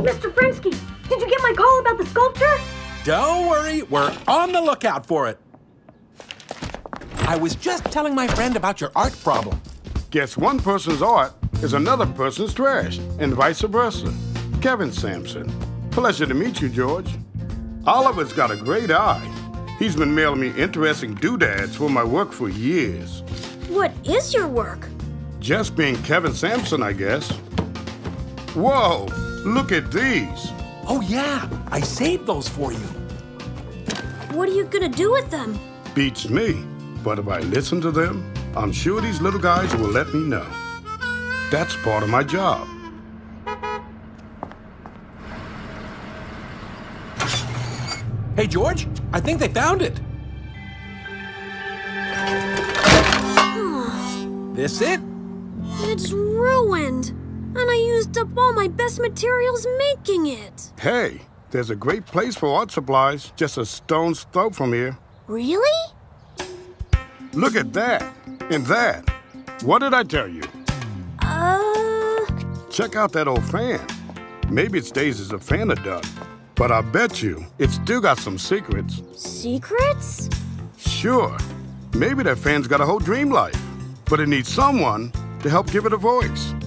Mr. Frinsky, did you get my call about the sculpture? Don't worry, we're on the lookout for it. I was just telling my friend about your art problem. Guess one person's art is another person's trash, and vice versa. Kevin Sampson. Pleasure to meet you, George. Oliver's got a great eye. He's been mailing me interesting doodads for my work for years. What is your work? Just being Kevin Sampson, I guess. Whoa, look at these. Oh yeah, I saved those for you. What are you gonna do with them? Beats me. But if I listen to them, I'm sure these little guys will let me know. That's part of my job. Hey, George, I think they found it. This it? It's ruined. And I used up all my best materials making it. Hey, there's a great place for art supplies just a stone's throw from here. Really? Look at that and that. What did I tell you? Check out that old fan. Maybe it stays as a fan had done. But I bet you it's still got some secrets. Secrets? Sure. Maybe that fan's got a whole dream life. But it needs someone to help give it a voice.